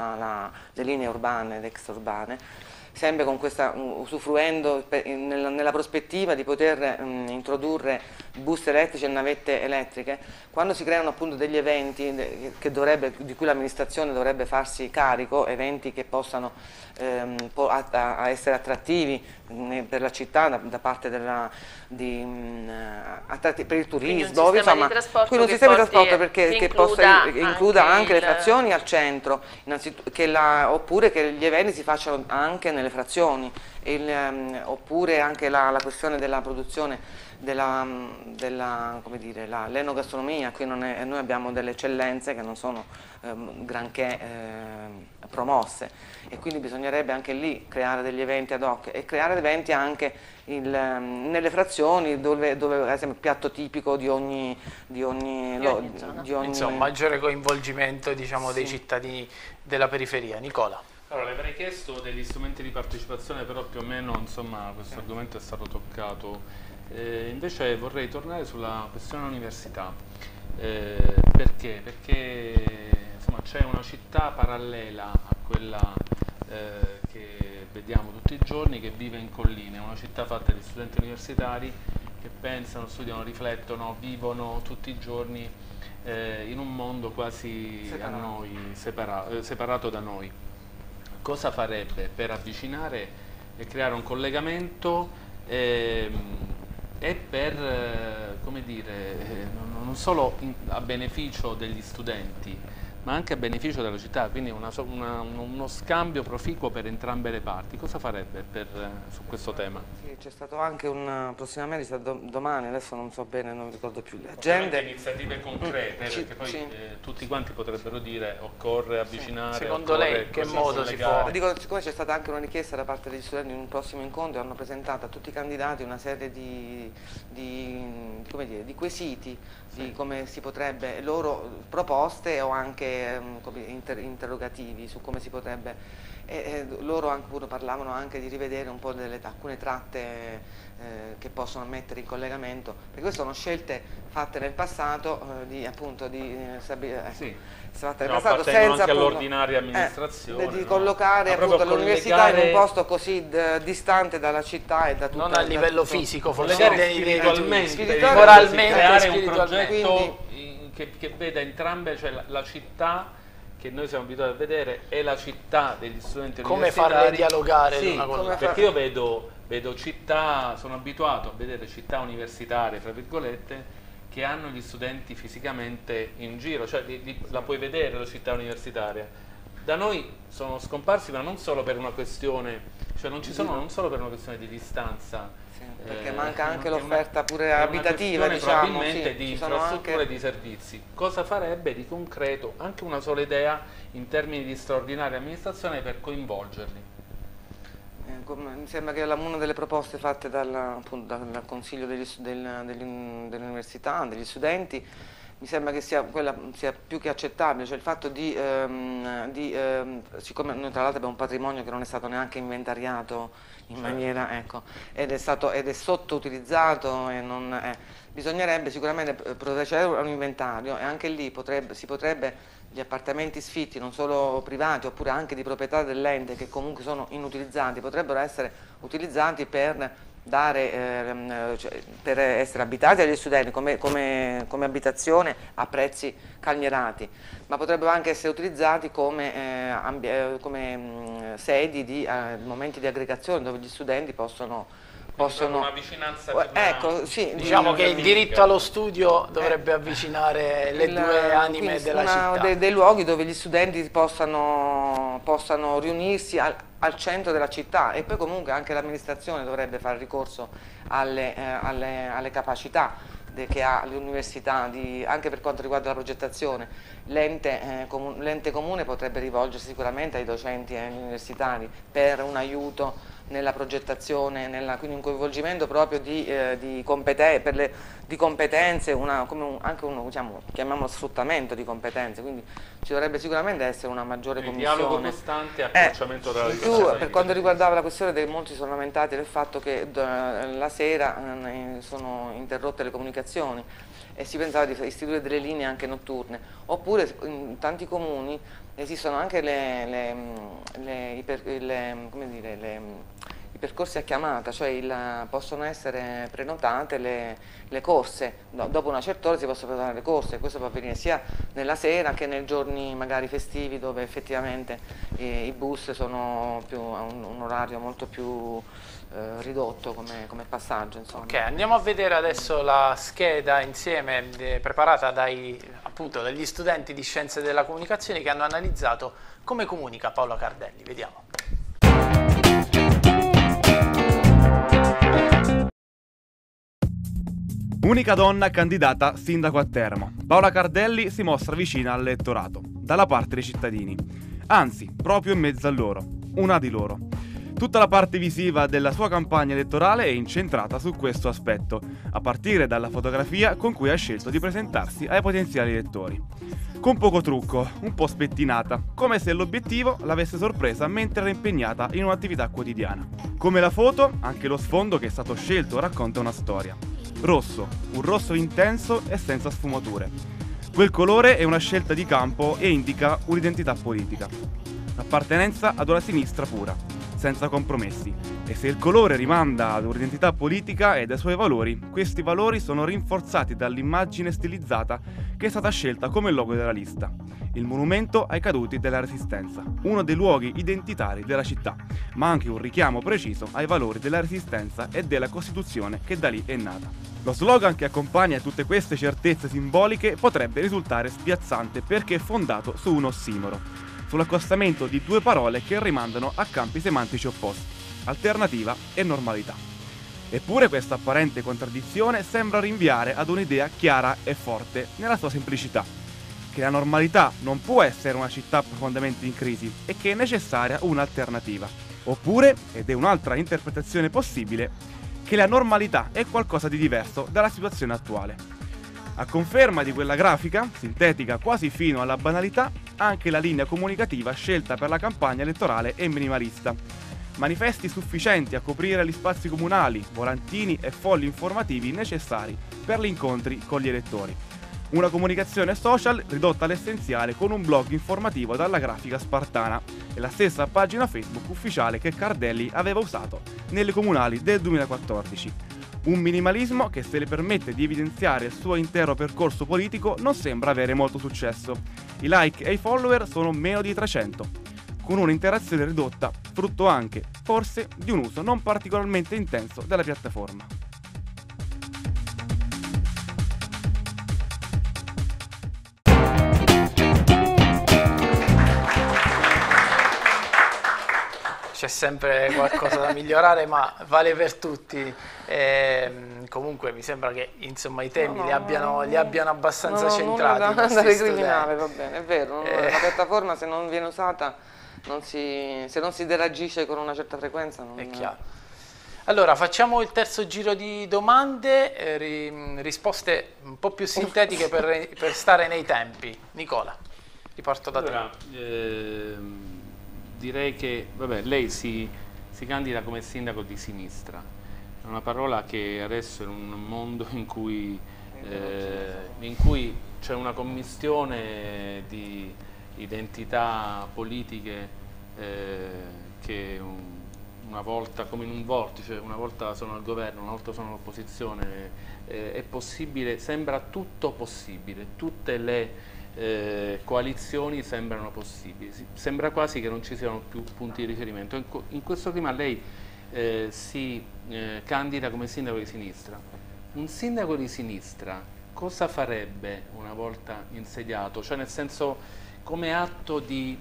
le linee urbane ed extraurbane, sempre con questa, usufruendo per, nella, nella prospettiva di poter um, introdurre bus elettrici e navette elettriche. Quando si creano appunto degli eventi che dovrebbe, di cui l'amministrazione dovrebbe farsi carico, eventi che possano ehm, a, a essere attrattivi per la città da, da parte della, di, mh, attratti, per il turismo, quindi un sistema, insomma, di trasporto, quindi un sistema di trasporto perché, che, che possa includa anche, anche il... le frazioni al centro, che la, oppure che gli eventi si facciano anche nelle frazioni, il, um, oppure anche la, la questione della produzione della, della come dire, l'enogastronomia. Qui non è, noi abbiamo delle eccellenze che non sono ehm, granché eh, promosse, e quindi bisognerebbe anche lì creare degli eventi ad hoc e creare eventi anche il, um, nelle frazioni dove, dove ad esempio piatto tipico di ogni, di ogni, di ogni, lo, di ogni... Insomma, maggiore coinvolgimento, diciamo, sì. dei cittadini della periferia. Nicola. Allora, le avrei chiesto degli strumenti di partecipazione, però più o meno, insomma, questo argomento è stato toccato. Eh, invece vorrei tornare sulla questione università. Eh, perché? Perché c'è una città parallela a quella eh, che vediamo tutti i giorni, che vive in colline, una città fatta di studenti universitari che pensano, studiano, riflettono, vivono tutti i giorni eh, in un mondo quasi separato. a noi, separa eh, separato da noi. Cosa farebbe per avvicinare e creare un collegamento ehm, e per, eh, come dire, eh, non, non solo in, a beneficio degli studenti, ma anche a beneficio della città, quindi una, una, uno scambio proficuo per entrambe le parti. Cosa farebbe per, su questo tema? Sì, c'è stato anche un prossimamente do, domani, adesso non so bene, non ricordo più le agende. Iniziative concrete, mm, perché poi sì. eh, tutti quanti potrebbero dire occorre avvicinare. Sì. Secondo occorre lei che modo si può? Dico, siccome c'è stata anche una richiesta da parte degli studenti in un prossimo incontro, hanno presentato a tutti i candidati una serie di, di, come dire, di quesiti, sì. di come si potrebbe, loro proposte o anche um, inter, interrogativi su come si potrebbe, e, e loro anche, parlavano anche di rivedere un po' delle, alcune tratte eh, che possono mettere in collegamento, perché queste sono scelte fatte nel passato eh, di appunto di eh, sì. fatte nel no, passato senza anche all'ordinaria amministrazione, eh, di no? collocare appunto l'università in un posto così distante dalla città e da tutto, non a livello tutto, fisico, forse spiritualmente, spiritualmente, moralmente, creare un progetto quindi, che, che veda entrambe, cioè la, la città che noi siamo abituati a vedere e la città degli studenti come universitari. Come farle dialogare sì, l'una con l'altra. Perché io vedo, vedo città, sono abituato a vedere città universitarie, fra virgolette, che hanno gli studenti fisicamente in giro, cioè li, li, la puoi vedere la città universitaria. Da noi sono scomparsi, ma non solo per una questione, cioè non ci sono non solo per una questione di distanza, sì, perché eh, manca anche una, l'offerta pure è abitativa, una diciamo, probabilmente sì, di ci sono infrastrutture e anche... di servizi. Cosa farebbe di concreto, anche una sola idea in termini di straordinaria amministrazione per coinvolgerli? Mi sembra che una delle proposte fatte dal, appunto, dal Consiglio degli, del, dell'università, degli studenti, mi sembra che sia, quella sia più che accettabile, cioè il fatto di, ehm, di ehm, siccome noi tra l'altro abbiamo un patrimonio che non è stato neanche inventariato in maniera, ecco, ed è, stato, ed è sottoutilizzato e non è, bisognerebbe sicuramente procedere a un inventario e anche lì potrebbe, si potrebbe gli appartamenti sfitti, non solo privati, oppure anche di proprietà dell'ente che comunque sono inutilizzati, potrebbero essere utilizzati per, dare, eh, cioè, per essere abitati agli studenti come, come, come abitazione a prezzi calmierati, ma potrebbero anche essere utilizzati come, eh, come mh, sedi di eh, momenti di aggregazione dove gli studenti possono... possono una vicinanza ecco, sì, diciamo che il diritto allo studio dovrebbe eh, avvicinare le il, due anime della città, dei, dei luoghi dove gli studenti possano, possano riunirsi al, al centro della città, e poi comunque anche l'amministrazione dovrebbe fare ricorso alle, eh, alle, alle capacità de, che ha l'università, anche per quanto riguarda la progettazione. L'ente eh, comun, l'ente comune potrebbe rivolgersi sicuramente ai docenti e agli universitari per un aiuto nella progettazione, nella, quindi un coinvolgimento proprio di, eh, di, competen per le, di competenze, una, come un, anche uno, diciamo, chiamiamolo sfruttamento di competenze, quindi ci dovrebbe sicuramente essere una maggiore il commissione. Dialogo costante e approcciamento eh, della più, per quanto riguardava la questione dei molti sono lamentati del fatto che la sera eh, sono interrotte le comunicazioni e si pensava di istituire delle linee anche notturne, oppure in tanti comuni esistono anche le, le, le, i, per, le, come dire, le, i percorsi a chiamata, cioè il, possono essere prenotate le, le corse, no, dopo una certa ora si possono prenotare le corse, questo può avvenire sia nella sera che nei giorni magari festivi dove effettivamente eh, i bus sono più, a un, un orario molto più eh, ridotto come, come passaggio. Insomma. Ok, andiamo a vedere adesso la scheda insieme eh, preparata dai, appunto, dagli studenti di Scienze della Comunicazione che hanno analizzato come comunica Paola Cardelli. Vediamo. Unica donna candidata sindaco a Teramo, Paola Cardelli si mostra vicina all'elettorato, dalla parte dei cittadini, anzi, proprio in mezzo a loro, una di loro. Tutta la parte visiva della sua campagna elettorale è incentrata su questo aspetto, a partire dalla fotografia con cui ha scelto di presentarsi ai potenziali elettori. Con poco trucco, un po' spettinata, come se l'obiettivo l'avesse sorpresa mentre era impegnata in un'attività quotidiana. Come la foto, anche lo sfondo che è stato scelto racconta una storia. Rosso, un rosso intenso e senza sfumature. Quel colore è una scelta di campo e indica un'identità politica. L'appartenenza ad una sinistra pura, senza compromessi. E se il colore rimanda ad un'identità politica e ai suoi valori, questi valori sono rinforzati dall'immagine stilizzata che è stata scelta come logo della lista. il monumento ai caduti della Resistenza, uno dei luoghi identitari della città, ma anche un richiamo preciso ai valori della Resistenza e della Costituzione che da lì è nata. Lo slogan che accompagna tutte queste certezze simboliche potrebbe risultare spiazzante perché è fondato su un ossimoro, sull'accostamento di due parole che rimandano a campi semantici opposti, alternativa e normalità. Eppure questa apparente contraddizione sembra rinviare ad un'idea chiara e forte nella sua semplicità, che la normalità non può essere una città profondamente in crisi e che è necessaria un'alternativa. Oppure, ed è un'altra interpretazione possibile, che la normalità è qualcosa di diverso dalla situazione attuale. A conferma di quella grafica, sintetica quasi fino alla banalità, anche la linea comunicativa scelta per la campagna elettorale è minimalista. Manifesti sufficienti a coprire gli spazi comunali, volantini e fogli informativi necessari per gli incontri con gli elettori. Una comunicazione social ridotta all'essenziale con un blog informativo dalla grafica spartana e la stessa pagina Facebook ufficiale che Cardelli aveva usato nelle comunali del duemilaquattordici. Un minimalismo che, se le permette di evidenziare il suo intero percorso politico, non sembra avere molto successo. I like e i follower sono meno di trecento, con un'interazione ridotta, frutto anche, forse, di un uso non particolarmente intenso della piattaforma. C'è sempre qualcosa da migliorare, ma vale per tutti. E, comunque mi sembra che insomma i temi no, no, li, abbiano, li abbiano abbastanza no, no, centrati. Non da, da recriminare, va bene, è vero. Non, eh. La piattaforma, se non viene usata, non si, se non si interagisce con una certa frequenza, non è chiaro. Allora, facciamo il terzo giro di domande, eh, ri, risposte un po' più sintetiche per, per stare nei tempi. Nicola, riparto da allora, te. Ehm... Direi che vabbè, lei si, si candida come sindaco di sinistra, è una parola che adesso in un mondo in cui, eh, in cui c'è una commistione di identità politiche eh, che un, una volta, come in un vortice, una volta sono al governo, una volta sono all'opposizione, eh, è possibile, sembra tutto possibile, tutte le Eh, coalizioni sembrano possibili, sembra quasi che non ci siano più punti di riferimento. In, in questo clima lei eh, si eh, candida come sindaco di sinistra. Un sindaco di sinistra cosa farebbe una volta insediato? Cioè, nel senso, come atto di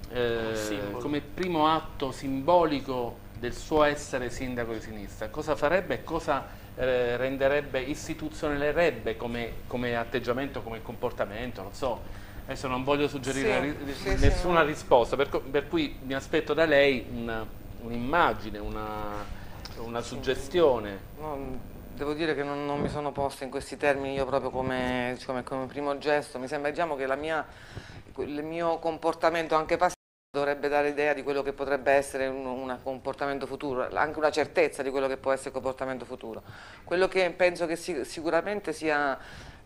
eh, come primo atto simbolico del suo essere sindaco di sinistra, cosa farebbe e cosa Eh, renderebbe, istituzionalerebbe come, come atteggiamento, come comportamento, non so, adesso non voglio suggerire sì, ri sì, nessuna sì, risposta, per, per cui mi aspetto da lei un'immagine, un una, una sì. suggestione. No, devo dire che non, non mi sono posta in questi termini io proprio come, diciamo, come primo gesto, mi sembra diciamo, che la mia, il mio comportamento anche passivo dovrebbe dare idea di quello che potrebbe essere un, un comportamento futuro, anche una certezza di quello che può essere il comportamento futuro. Quello che penso che si, sicuramente sia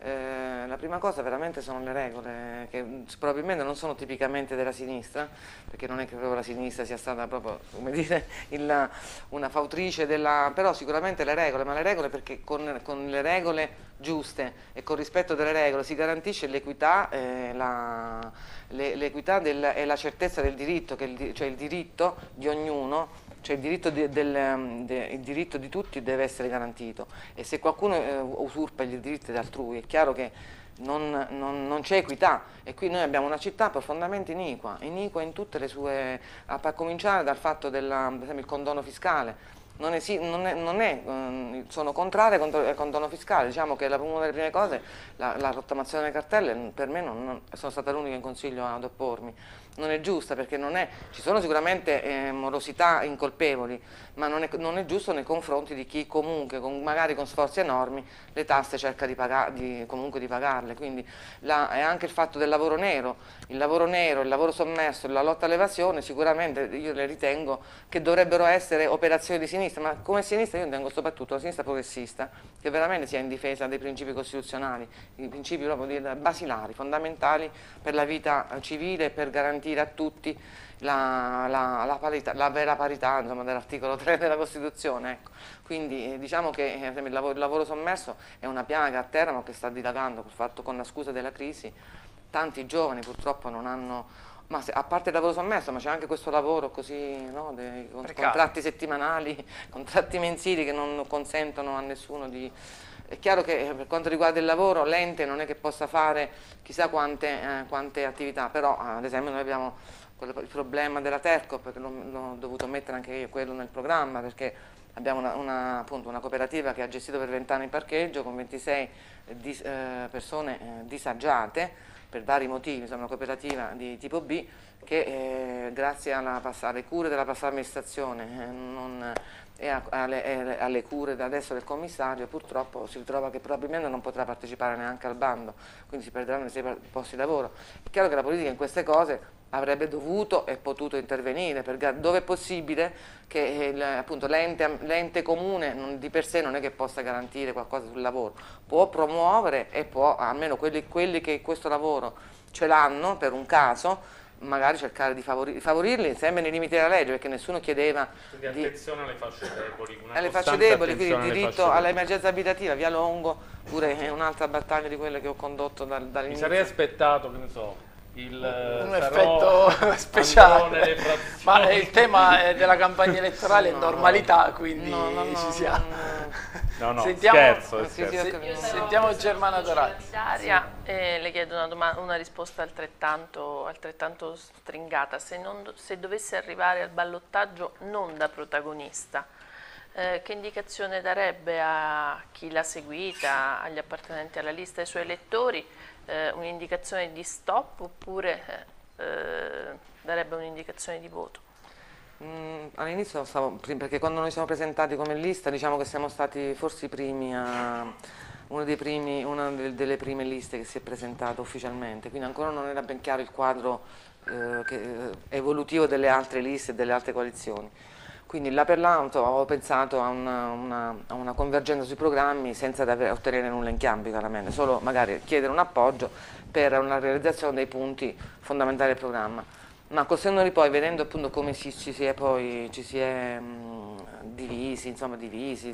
eh, la prima cosa veramente sono le regole, che probabilmente non sono tipicamente della sinistra, perché non è che proprio la sinistra sia stata proprio, come dire, il, una fautrice della... però sicuramente le regole, ma le regole perché con, con le regole giuste e con rispetto delle regole si garantisce l'equità eh, la, l'equità e la certezza del diritto, che il, cioè il diritto di ognuno, cioè il diritto di, del, de, il diritto di tutti deve essere garantito, e se qualcuno eh, usurpa i diritti altrui è chiaro che non, non, non c'è equità, e qui noi abbiamo una città profondamente iniqua, iniqua in tutte le sue, a cominciare dal fatto del, per esempio, il condono fiscale. Non è, non è, non è, sono contraria al condono fiscale, diciamo che la, una delle prime cose, la, la rottamazione delle cartelle, per me non, non, sono stata l'unica in consiglio ad oppormi, non è giusta perché non è, ci sono sicuramente eh, morosità incolpevoli, ma non è, non è giusto nei confronti di chi comunque, con, magari con sforzi enormi, le tasse cerca di, pagar, di, comunque di pagarle, quindi la, è anche il fatto del lavoro nero, il lavoro nero, il lavoro sommerso, la lotta all'evasione, sicuramente io le ritengo che dovrebbero essere operazioni di sinistra, ma come sinistra io ritengo soprattutto la sinistra progressista, che veramente sia in difesa dei principi costituzionali, i principi proprio basilari, fondamentali per la vita civile e per garantire a tutti la, la, la, parità, la vera parità dell'articolo tre della Costituzione. Ecco. Quindi eh, diciamo che eh, il, lavoro, il lavoro sommerso è una piaga a Teramo che sta dilagando, fatto con la scusa della crisi, tanti giovani purtroppo non hanno, ma se, a parte il lavoro sommerso, ma c'è anche questo lavoro così, no, dei contratti settimanali, contratti mensili che non consentono a nessuno di... È chiaro che per quanto riguarda il lavoro l'ente non è che possa fare chissà quante, eh, quante attività, però ad esempio noi abbiamo quello, il problema della Tercop, perché l'ho dovuto mettere anche io quello nel programma, perché abbiamo una, una, appunto, una cooperativa che ha gestito per vent'anni il parcheggio con ventisei dis, eh, persone eh, disagiate per vari motivi, insomma una cooperativa di tipo B che eh, grazie alla, alle cure della passata amministrazione eh, non, e a, alle, alle cure da adesso del commissario purtroppo si ritrova che probabilmente non potrà partecipare neanche al bando, quindi si perderanno i sei posti di lavoro. È chiaro che la politica in queste cose avrebbe dovuto e potuto intervenire, perché dove è possibile che l'ente comune non, di per sé non è che possa garantire qualcosa sul lavoro, può promuovere e può, almeno quelli, quelli che questo lavoro ce l'hanno per un caso, magari cercare di favori, favorirli sempre nei limiti della legge, perché nessuno chiedeva quindi attenzione di, alle fasce deboli, una alle fasce deboli, quindi il diritto all'emergenza abitativa, via Longo, pure è un'altra battaglia di quelle che ho condotto dal, dall'inizio. Mi sarei aspettato, che ne so, il un effetto speciale, ma il tema della campagna elettorale è no, normalità, quindi no, no, no, ci siamo. No, no, sentiamo, scherzo, scherzo. Se, sentiamo Germana Dorati. E le chiedo una, domanda, una risposta altrettanto, altrettanto stringata. Se, non, se dovesse arrivare al ballottaggio non da protagonista, eh, che indicazione darebbe a chi l'ha seguita, agli appartenenti alla lista, ai suoi elettori? Eh, un'indicazione di stop oppure eh, darebbe un'indicazione di voto? Mm, all'inizio stavo, perché quando noi siamo presentati come lista diciamo che siamo stati forse i primi a, uno dei primi, una delle prime liste che si è presentata ufficialmente, quindi ancora non era ben chiaro il quadro eh, che, evolutivo delle altre liste e delle altre coalizioni. Quindi là per là avevo pensato a una, una, a una convergenza sui programmi senza ottenere nulla in cambio, chiaramente, solo magari chiedere un appoggio per una realizzazione dei punti fondamentali del programma. Ma col senno di poi, vedendo appunto come ci, ci si è poi ci si è mh, divisi, insomma divisi,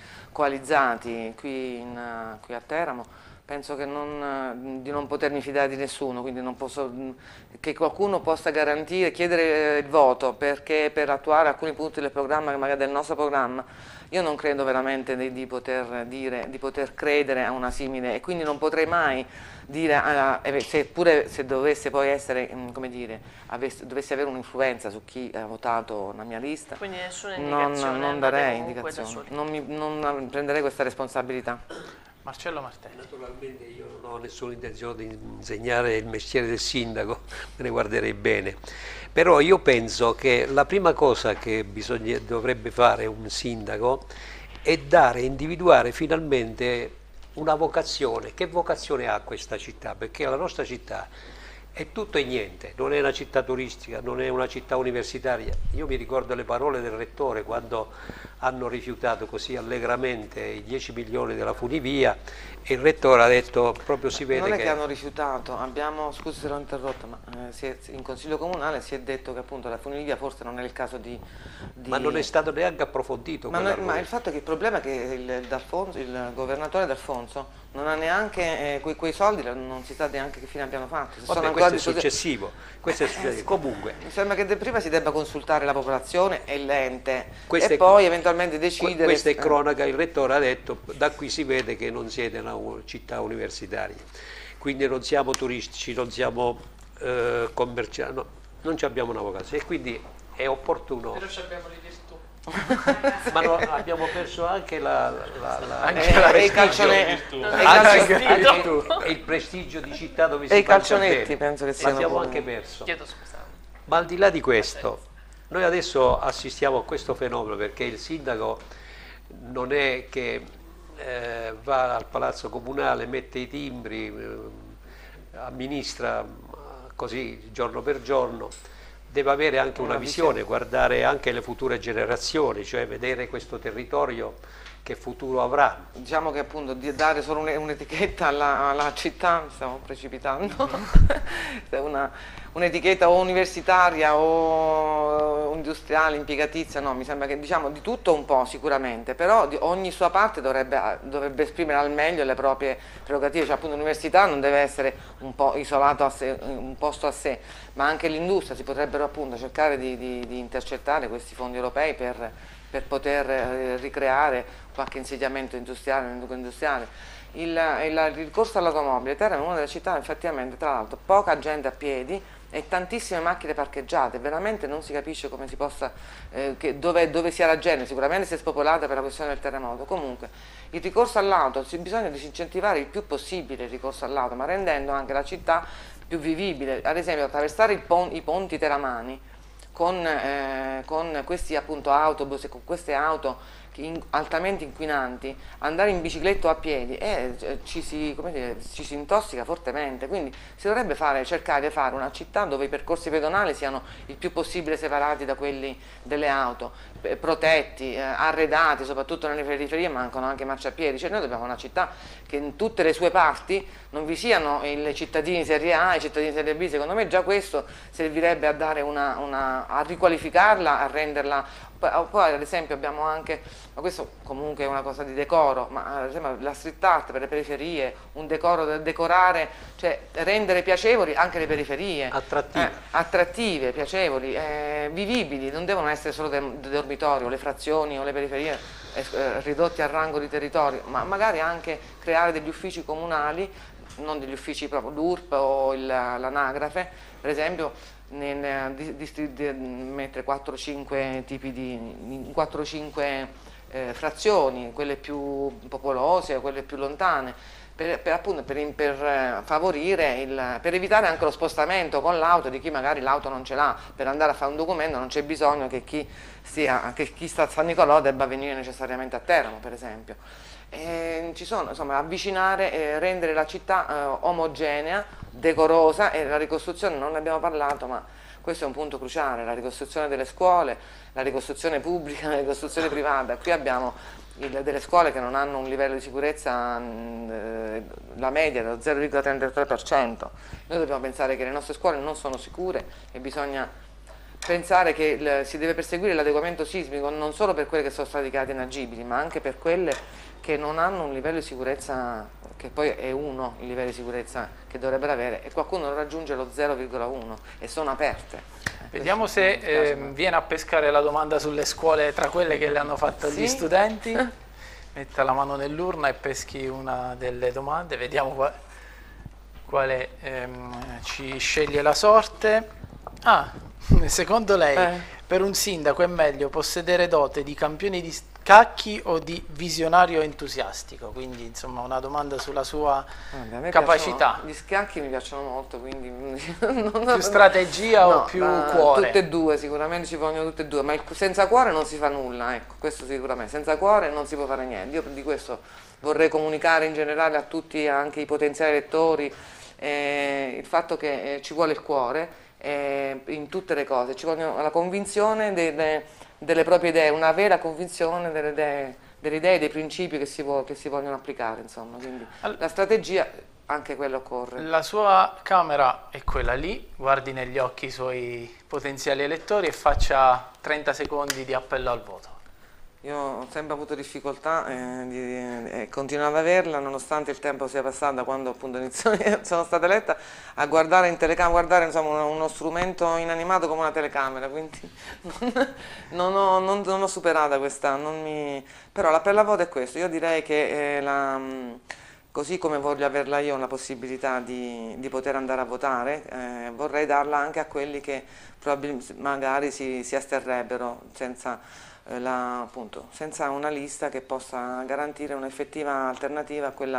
coalizzati qui, in, uh, qui a Teramo, penso che non, di non potermi fidare di nessuno, quindi non posso, che qualcuno possa garantire, chiedere il voto perché per attuare alcuni punti del programma, che magari del nostro programma, io non credo veramente di, di poter dire, di poter credere a una simile, e quindi non potrei mai dire, uh, seppure se dovesse poi essere, come dire, avesse, dovesse avere un'influenza su chi ha votato la mia lista, quindi nessuna indicazione, non, non darei indicazioni, non, mi, non prenderei questa responsabilità. Marcello Martelli. Naturalmente io non ho nessuna intenzione di insegnare il mestiere del sindaco, me ne guarderei bene, però io penso che la prima cosa che bisogna, dovrebbe fare un sindaco è dare, individuare finalmente una vocazione. Che vocazione ha questa città? Perché la nostra città è tutto e niente, non è una città turistica, non è una città universitaria. Io mi ricordo le parole del rettore quando hanno rifiutato così allegramente i dieci milioni della funivia, e il rettore ha detto, proprio si vede che... Non è che, che hanno rifiutato, abbiamo, scusi se l'ho interrotto, ma eh, si è, in Consiglio Comunale si è detto che appunto la funivia forse non è il caso di... di... Ma non è stato neanche approfondito. Ma, non, ma il fatto è che il problema è che il, D'Alfonso, il governatore D'Alfonso non ha neanche, eh, quei, quei soldi non si sa neanche che fine abbiano fatto. Se Vabbè, sono questo è successivo, questo è successivo. Eh, Comunque. Mi sembra che de, prima si debba consultare la popolazione e l'ente e è, poi eventualmente decidere... Questa è cronaca, il rettore ha detto, da qui si vede che non siete una città universitaria, quindi non siamo turistici, non siamo eh, commerciali, no, non abbiamo una vocazione, e quindi è opportuno... Però abbiamo le virtù. Ma no, abbiamo perso anche la, la, la, anche la eh, il calcionetto e il prestigio di città dove si e i calcionetti penso che siano l'abbiamo anche perso. Chiedo scusa. Ma al di là di questo, noi adesso assistiamo a questo fenomeno perché il sindaco non è che eh, va al palazzo comunale, mette i timbri, eh, amministra così giorno per giorno. Deve avere anche una, una visione, visione, guardare anche le future generazioni, cioè vedere questo territorio che futuro avrà. Diciamo che appunto di dare solo un'etichetta alla, alla città, stiamo precipitando, una, un'etichetta o universitaria o industriale, impiegatizia, no, mi sembra che diciamo di tutto un po' sicuramente, però di ogni sua parte dovrebbe, dovrebbe esprimere al meglio le proprie prerogative, cioè appunto l'università non deve essere un po' isolato a sé, un posto a sé, ma anche l'industria si potrebbero appunto cercare di, di, di intercettare questi fondi europei per, per poter eh, ricreare qualche insediamento industriale, industriale. Il, il, il ricorso all'automobile, Teramo è una delle città effettivamente, tra l'altro, poca gente a piedi e tantissime macchine parcheggiate, veramente non si capisce come si possa, eh, che dove, dove sia la gente, sicuramente si è spopolata per la questione del terremoto. Comunque il ricorso all'auto, bisogna disincentivare il più possibile il ricorso all'auto, ma rendendo anche la città più vivibile, ad esempio attraversare il pon i ponti teramani con, eh, con questi appunto autobus e con queste auto In, altamente inquinanti, andare in bicicletta o a piedi eh, ci, si, come dire, ci si intossica fortemente, quindi si dovrebbe fare, cercare di fare una città dove i percorsi pedonali siano il più possibile separati da quelli delle auto, eh, protetti, eh, arredati, soprattutto nelle periferie mancano anche marciapiedi, cioè noi dobbiamo una città che in tutte le sue parti non vi siano i cittadini serie A e i cittadini serie B, secondo me già questo servirebbe a dare una, una a riqualificarla, a renderla. Poi ad esempio abbiamo anche, ma questo comunque è una cosa di decoro, ma ad esempio la street art per le periferie, un decoro da decorare, cioè rendere piacevoli anche le periferie. Attrattive. Eh, attrattive, piacevoli, eh, vivibili, non devono essere solo del de dormitorio, le frazioni o le periferie eh, ridotti al rango di territorio, ma magari anche creare degli uffici comunali, non degli uffici proprio l'U R P o l'anagrafe, per esempio, nel, di, di, di, mettere quattro cinque tipi di quattro cinque eh, frazioni, quelle più popolose, quelle più lontane, per, per, appunto, per, per favorire, il, per evitare anche lo spostamento con l'auto di chi magari l'auto non ce l'ha, per andare a fare un documento non c'è bisogno che chi, stia, che chi sta a San Nicolò debba venire necessariamente a Teramo, per esempio. E ci sono, insomma, avvicinare e rendere la città eh, omogenea, decorosa, e la ricostruzione, non ne abbiamo parlato, ma questo è un punto cruciale, la ricostruzione delle scuole, la ricostruzione pubblica, la ricostruzione privata. Qui abbiamo il, delle scuole che non hanno un livello di sicurezza, eh, la media è dello zero virgola trentatré per cento. Noi dobbiamo pensare che le nostre scuole non sono sicure e bisogna pensare che il, si deve perseguire l'adeguamento sismico non solo per quelle che sono state dichiarate inagibili, ma anche per quelle che non hanno un livello di sicurezza, che poi è uno il livello di sicurezza che dovrebbero avere, e qualcuno raggiunge lo zero virgola uno e sono aperte. Vediamo se eh, viene a pescare la domanda sulle scuole tra quelle che le hanno fatte sì? gli studenti. Metta la mano nell'urna e peschi una delle domande, vediamo qual, quale ehm, ci sceglie la sorte. Ah, secondo lei eh. per un sindaco è meglio possedere dote di campione di scacchi o di visionario entusiastico? Quindi insomma una domanda sulla sua Vabbè, capacità. Piacciono, gli scacchi mi piacciono molto, quindi più strategia no, o più cuore? Tutte e due, sicuramente ci vogliono tutte e due, ma il, senza cuore non si fa nulla, ecco, questo sicuramente, senza cuore non si può fare niente. Io di questo vorrei comunicare in generale a tutti, anche i potenziali elettori, eh, il fatto che eh, ci vuole il cuore eh, in tutte le cose, ci vuole la convinzione delle delle proprie idee, una vera convinzione delle idee, delle idee, dei principi che si, vuol, che si vogliono applicare, insomma, quindi la strategia anche quella occorre. La sua camera è quella lì, guardi negli occhi i suoi potenziali elettori e faccia trenta secondi di appello al voto. Io ho sempre avuto difficoltà e eh, eh, continuo ad averla, nonostante il tempo sia passato da quando appunto inizio, sono stata eletta, a guardare in telecamera, guardare insomma uno, uno strumento inanimato come una telecamera, quindi non, non, ho, non, non ho superata questa, non mi... però l'appello al voto è questo. Io direi che eh, la, così come voglio averla io la possibilità di, di poter andare a votare, eh, vorrei darla anche a quelli che probabilmente magari si, si asterrebbero senza... La, appunto, senza una lista che possa garantire un'effettiva alternativa a, quella,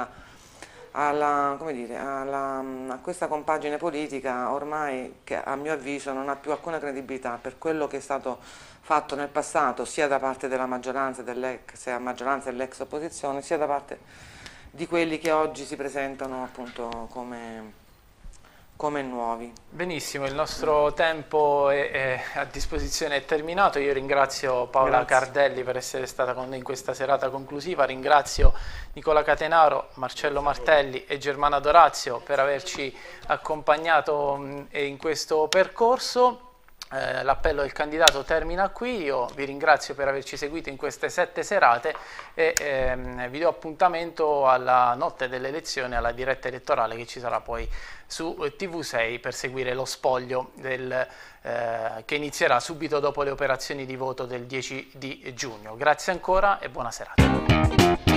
alla, come dire, alla, a questa compagine politica ormai che a mio avviso non ha più alcuna credibilità per quello che è stato fatto nel passato sia da parte della maggioranza dell'ex maggioranza e dell'ex opposizione, sia da parte di quelli che oggi si presentano appunto come come nuovi. Benissimo, il nostro tempo è, è a disposizione è terminato. Io ringrazio Paola Grazie. Cardelli per essere stata con noi in questa serata conclusiva, ringrazio Nicola Catenaro, Marcello Martelli e Germana Dorazio per averci accompagnato mh, in questo percorso. Eh, l'appello del candidato termina qui, io vi ringrazio per averci seguito in queste sette serate e ehm, vi do appuntamento alla notte delle elezioni, alla diretta elettorale che ci sarà poi su T V sei per seguire lo spoglio del, eh, che inizierà subito dopo le operazioni di voto del dieci di giugno. Grazie ancora e buona serata.